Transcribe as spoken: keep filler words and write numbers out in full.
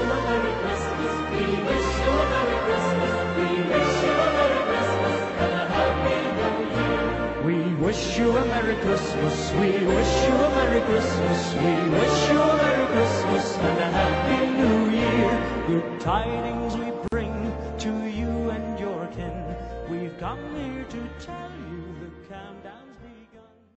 you a Merry Christmas. We wish you a Merry Christmas. We wish you a Merry Christmas and a Happy New Year. We wish you a Merry Christmas. We wish you a Merry Christmas. We wish you a Merry Christmas and a Happy New Year. Good tidings we bring to you and your kin. We've come here to tell you the countdown